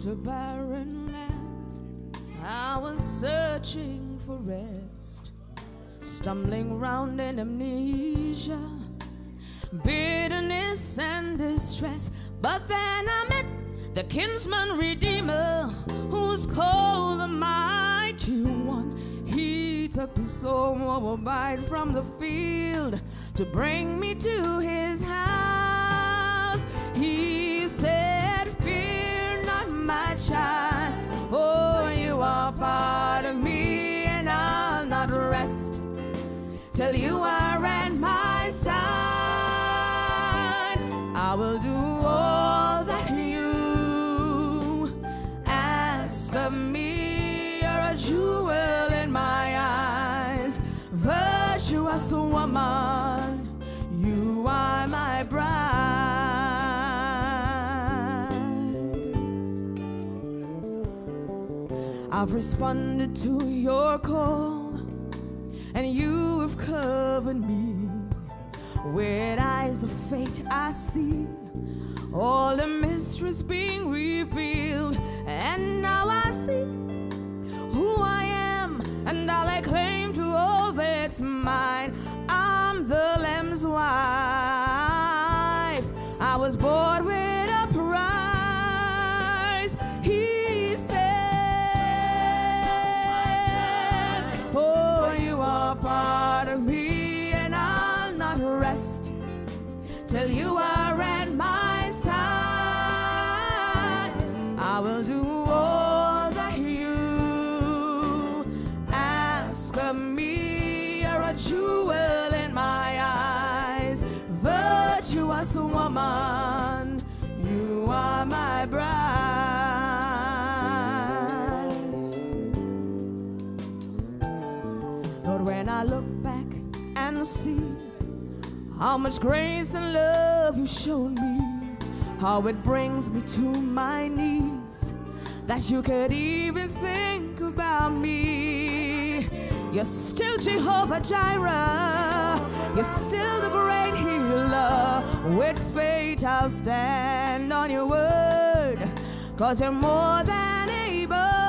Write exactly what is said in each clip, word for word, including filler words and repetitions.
a barren land. I was searching for rest, stumbling round in amnesia, bitterness and distress. But then I met the Kinsman Redeemer, who's called the Mighty One. He took the soul Moabite from the field to bring me to his house. He said, "Fear not, my child, for you are part of me, and I'll not rest till you are at my side. I will do all that you ask of me. You're a jewel in my eyes, virtuous woman, you are my bride." I've responded to your call, and you have covered me. With eyes of faith I see all the mysteries being revealed, and now I see who I am, and all I claim to all that's mine. I'm the Lamb's wife. I was bought with a price. He said, "For you are part of me, and I'll not rest till you are at my side. I will do all that you ask of me. You're a jewel in my eyes, virtuous woman, you are my bride." Lord, when I look back and see how much grace and love you showed me, how it brings me to my knees, that you could even think about me. You're still Jehovah Jireh, you're still the great healer. With faith I'll stand on your word, 'cause you're more than able,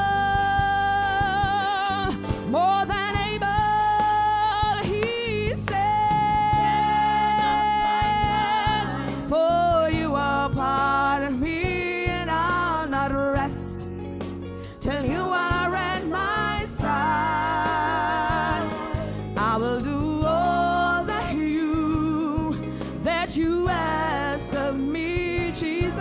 more than able. He said, "For you are part of me, and I'll not rest till you are at my side. I will do all that you, that you ask of me, Jesus.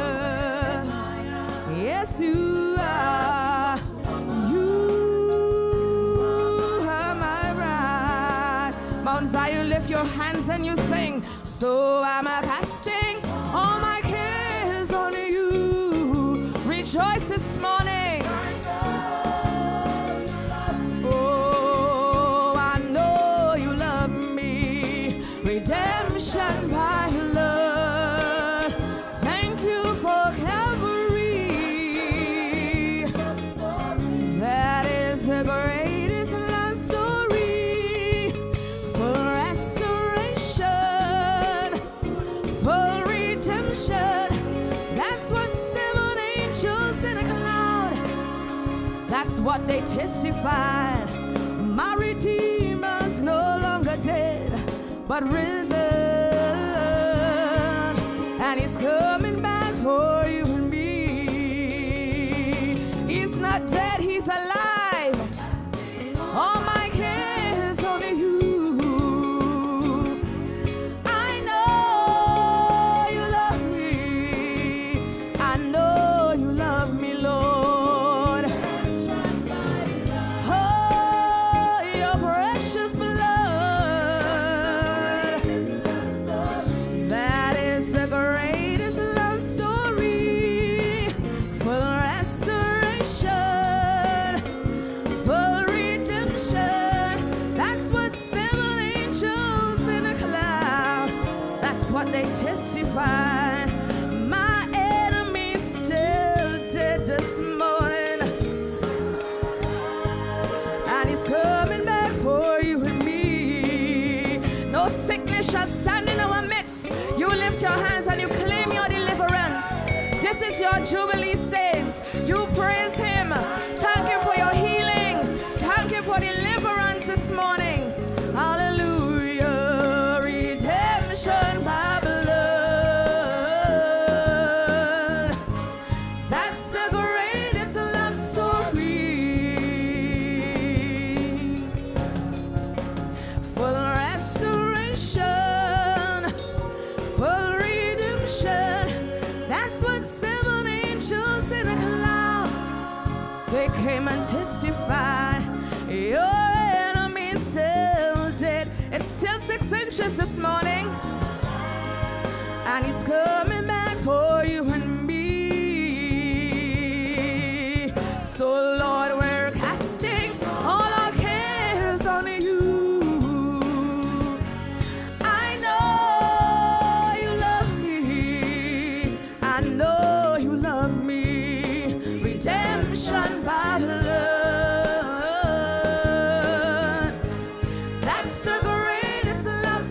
Yes, you are. You are my bride." Mount Zion, lift your hands and you sing. "So I'm a casting all my cares on you." Rejoice this morning. Oh, I know you love me. Redemption by love. Thank you for Calvary. That is the greatest love story. Full restoration, full redemption. That's what seven angels in a cloud, that's what they testified. My Redeemer's no longer dead, but risen, and he's coming back for you and me. He's not dead, he's alive. All my cares on you. I know you love me. I know you love me, Lord. Oh, your precious blood. That is the greatest love story. Full restoration, full redemption. That's what seven angels in a cloud, that's what they testify. My enemy's still dead this morning, and he's coming back for you and me. No sickness shall stand in our midst. You lift your hands and you claim your deliverance. This is your jubilee sale. They came and testified, your enemy is still dead. It's still six inches this morning, and he's coming back for you and me. So Lord, we're casting all our cares on you. I know you love me. I know you love me. Redemption by blood. That's the greatest love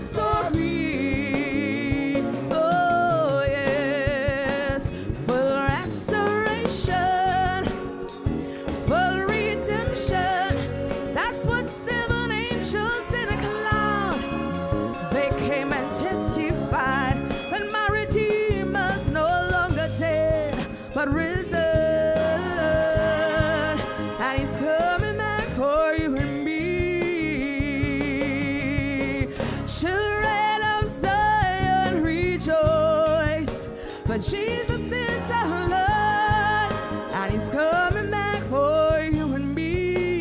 story. Oh yes, full restoration, full redemption. That's what seven angels in a cloud, they came and testified that my Redeemer's no longer dead but risen, and he's coming back for you and me. Children of Zion, rejoice, for Jesus is our Lord, and he's coming back for you and me.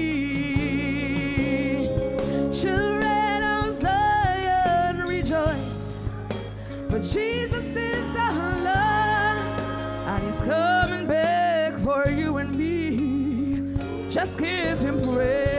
Children of Zion, rejoice, for Jesus is our Lord, and he's coming back for you and me. Just give him praise.